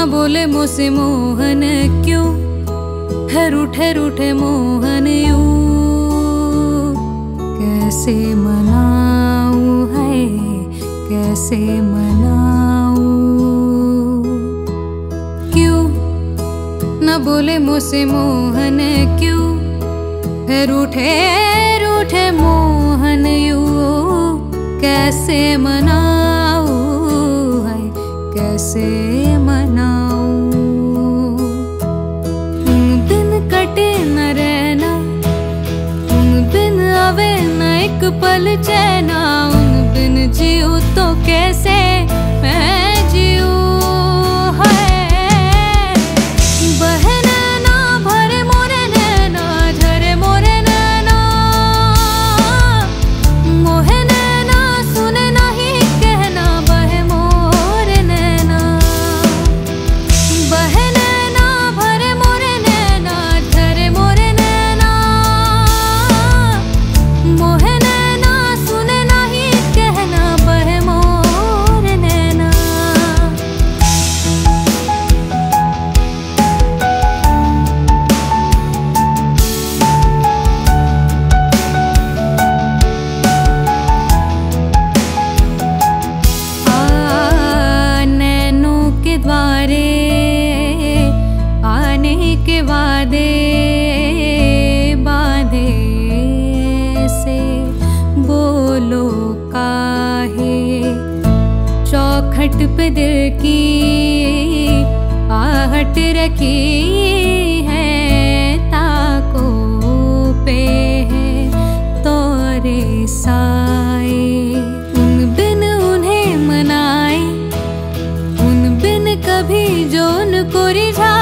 बोले मुझसे मोहन क्यों है रूठे रूठे मोहन यूं, कैसे मनाऊं है कैसे मनाऊं। क्यों न बोले मुझसे मोहन क्यों है रूठे रूठे मोहन यूं, कैसे मनाऊं है कैसे मनाऊं। दिन कटे न रहना उन बिन आवे न एक पल चैना, उन बिन जीऊं तो कैसे मैं जीऊं। आने के वादे बांधे से बोलो काहे, चौखट पे दिल की आहट रखी है, ताको पे है तोरे साए। उन बिन उन्हें मनाए उन बिन कभी जो उनको रिझाए,